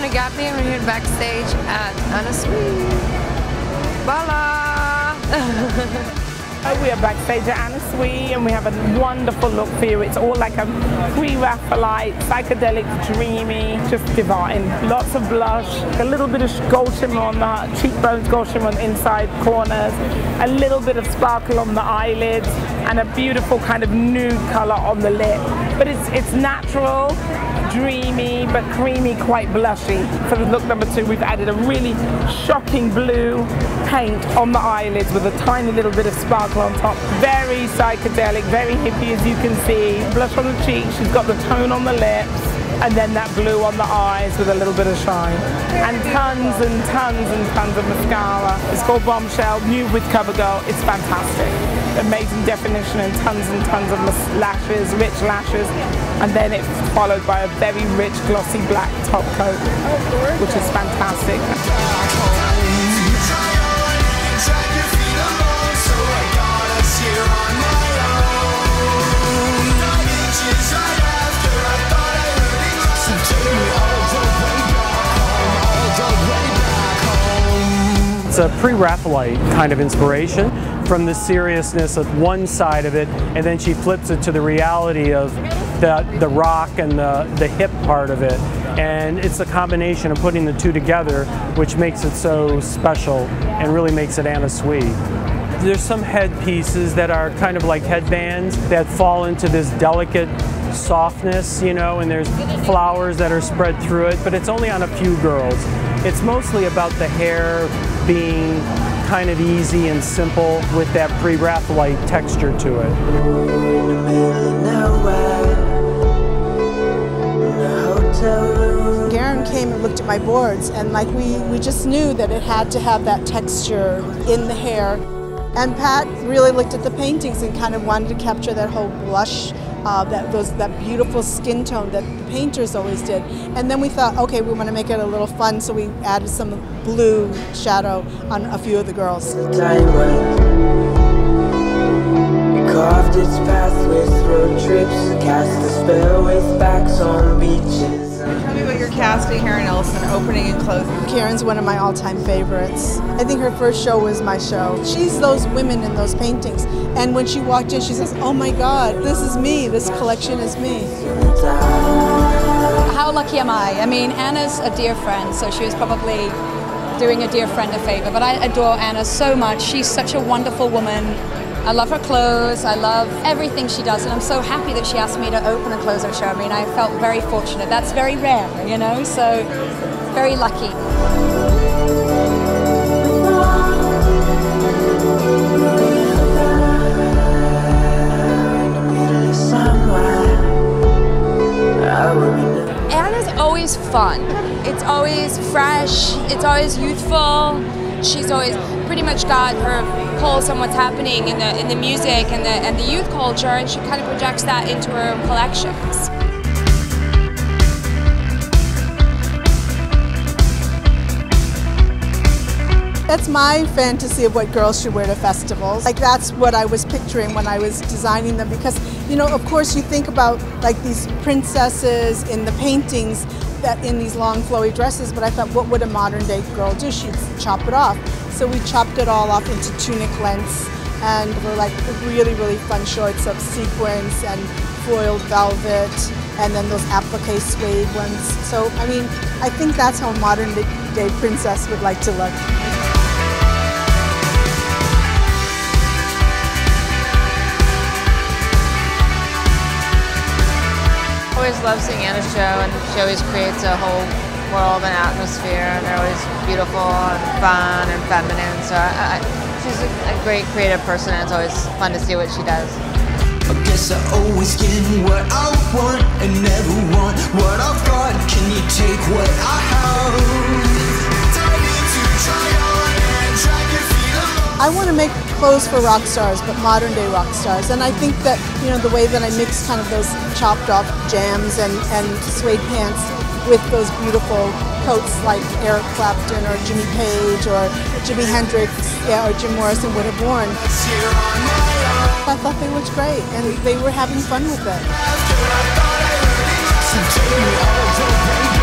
Hanne Gaby, and we're here backstage at Anna Sui. Voila! We are backstage at Anna Sui and we have a wonderful look for you. It's all like a pre-Raphaelite, psychedelic, dreamy, just divine. Lots of blush, a little bit of gold shimmer on the cheekbones, gold shimmer on the inside corners, a little bit of sparkle on the eyelids, and a beautiful kind of nude color on the lip. But it's natural, dreamy, but creamy, quite blushy. For the look number 2, we've added a really shocking blue paint on the eyelids with a tiny little bit of sparkle on top. Very psychedelic, very hippie as you can see. Blush on the cheeks, she's got the tone on the lips, and then that blue on the eyes with a little bit of shine. And tons and tons and tons of mascara. It's called Bombshell, new with CoverGirl. It's fantastic. Amazing definition and tons of lashes, rich lashes. And then it's followed by a very rich glossy black top coat, which is fantastic. It's a pre-Raphaelite kind of inspiration from the seriousness of one side of it, and then she flips it to the reality of the rock and the hip part of it. And it's a combination of putting the two together which makes it so special and really makes it Anna Sui. There's some headpieces that are kind of like headbands that fall into this delicate softness, you know, and there's flowers that are spread through it, but it's only on a few girls. It's mostly about the hair being kind of easy and simple with that pre-Raphaelite texture to it. Garen came and looked at my boards, and like we just knew that it had to have that texture in the hair. And Pat really looked at the paintings and kind of wanted to capture that whole blush, that beautiful skin tone that the painters always did. And then we thought, okay, we want to make it a little fun, so we added some blue shadow on a few of the girls. Carved its path with road trips, cast a spell with backs on beaches. Tell me about your casting here in Elson, opening and closing. Karen's one of my all-time favorites. I think her first show was my show. She's those women in those paintings. And when she walked in, she says, oh my God, this is me. This collection is me. How lucky am I? I mean, Anna's a dear friend, so she was probably doing a dear friend a favor. But I adore Anna so much. She's such a wonderful woman. I love her clothes, I love everything she does, and I'm so happy that she asked me to open and close her show. I mean, I felt very fortunate. That's very rare, you know, so very lucky. Anna's always fun. It's always fresh, it's always youthful. She's always pretty much got her pulse on what's happening in the music and the youth culture, and she kind of projects that into her collections. That's my fantasy of what girls should wear to festivals. Like, that's what I was picturing when I was designing them, because, you know, of course you think about like these princesses in the paintings that in these long flowy dresses, but I thought, what would a modern day girl do? She'd chop it off. So we chopped it all off into tunic lengths, and were like really, really fun shorts of sequins and foiled velvet, and then those applique suede ones. So, I mean, I think that's how a modern day princess would like to look. I always love seeing Anna's show, and she always creates a whole world and atmosphere, and they're always beautiful and fun and feminine. So she's a great creative person, and it's always fun to see what she does. I guess I always get what I want and never want what I've got. Can you take what I have? Tell me to try on and drag your feet along. I want to make clothes for rock stars, but modern day rock stars. And I think that, you know, the way that I mix kind of those chopped off jams and suede pants with those beautiful coats like Eric Clapton or Jimmy Page or Jimi Hendrix, yeah, or Jim Morrison would have worn. I thought they looked great, and they were having fun with it.